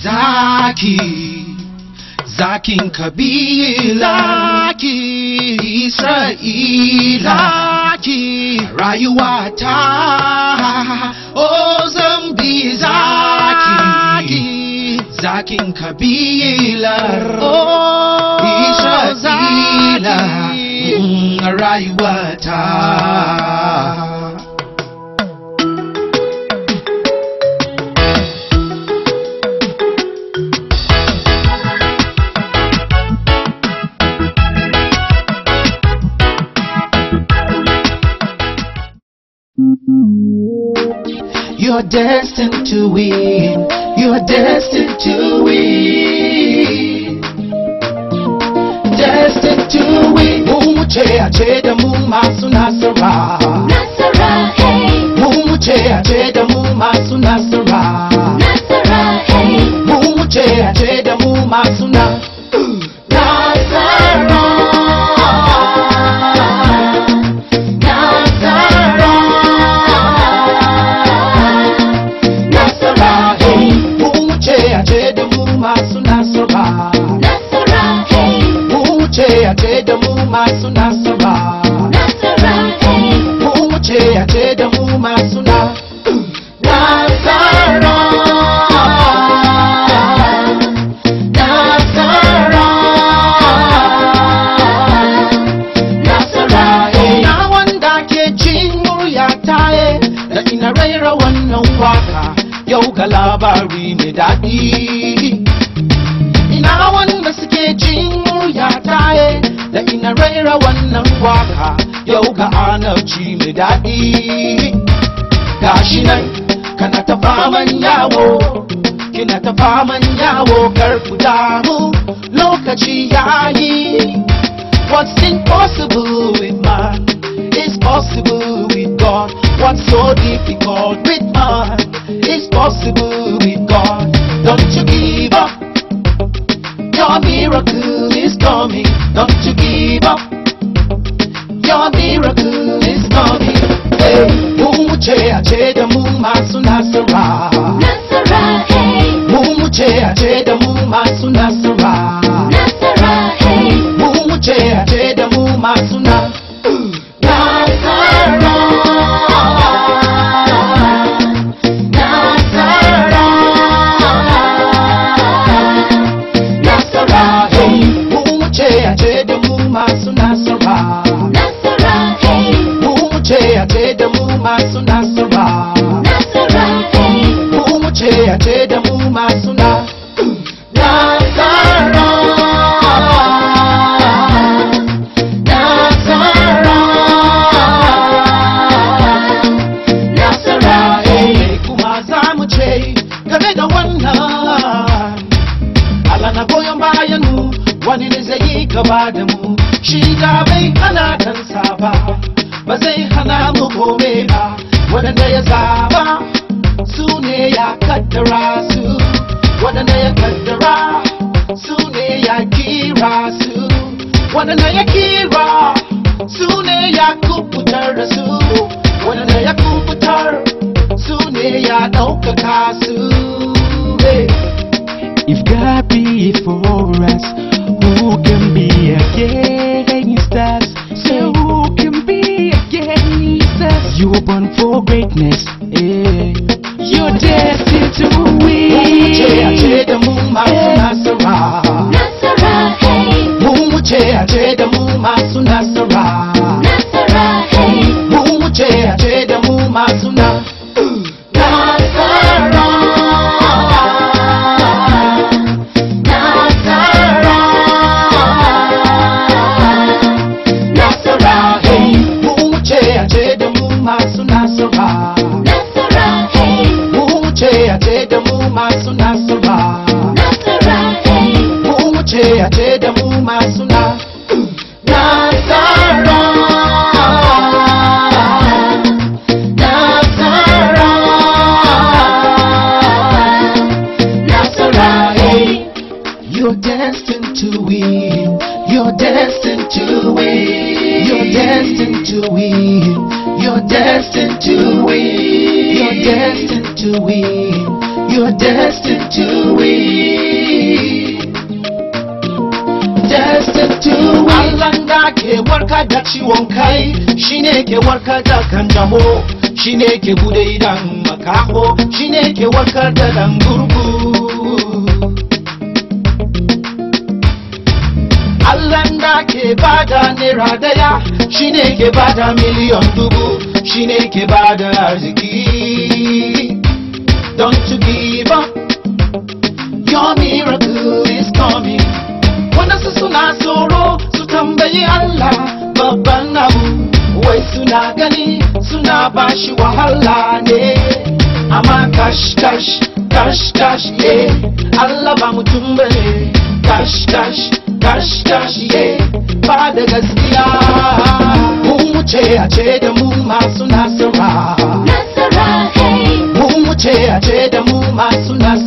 zaki, zakin kabila, Isra'ila, rayuwata, oh zambi zaki, zakin kabila, oh Isra'ila, rayuwata. You're destined to win. You're destined to win. Destined to win. Mumuche acheda mumasu nasara. Nasara, hey. Mumuche acheda mumasu nasara. Nasara, hey. Mumuche acheda mumasu nasara. Masu nasara, Nasara, hey. Mumuche acheda mu masu nasara, nasara, hey. Na wanda ke jin murya taye da ina raira wannan waka yau ga labari mai daɗi. Ina wanda suke jin murya taye da ina raira wannan waka yau ga anabci mai daɗi. Gashi nan kana ta faman yawo, kina ta faman yawo, kar ku damu lokaci yayi. What's impossible with man is possible with God. What's so difficult with man is possible with God. Don't you give up, your miracle is coming. Don't you give up, your miracle is coming. Hey, Mumuche acheda mu masu nasara. Nasara, hey. Mumuche acheda mu masu nasara. Nasara, hey. Mumuche acheda mu masu nasara. Masu nasara, Nasara, hey. Mumuche acheda mu masu nasara, nasara, hey. Kuma za mu ce game da wannan Allah na goyon bayan mu, wani ne zai yi gaba da mu, shi da bai hana kansa ba, ba zai hana mu kome ba. Waɗanda ya zaba su ne ya kaddara su, waɗanda ya kaddara su ne ya kira su, waɗanda ya kira su ne ya kubutar da su, waɗanda ya kubutar su ne ya ɗaukaka su. If God be for us, who can be against us? So who can be against us? You were born for greatness, yeah. You're destined to win. Mumuche acheda mu masu nasara. Nasara, hey. Mumuche acheda mu masu nasara. Nasara, hey. Mumuche acheda mu masu nasara. Masu nasara, Nasara, hey. Mumuche acheda mu masu nasara. You're destined to win. You're destined to win. You're destined to win. You're destined to win. You're destined to win. You're destined to win. Destined to win. Allah da ke warka da ciwon kai, shine ke warka da kanjamo, shine ke bude idan makaho, shine ke warkar da dan gurgu. Allah da ke bada naira daya, shine ke bada miliyon dubu, shine ke bada arziki. Don't you give up, your miracle is coming. Wanda su suna tsoro su tambayi Allah babban abu, wai suna gani suna bashi wahala ne. Amma kash kash kash kash yeah, Allah ba mutum bane. Kash kash kash kash yeah, ba da gaskiya. Mu wuce a ce da mu masu nasara. Nasara, hey. Mu wuce a ce da mu masu nasara.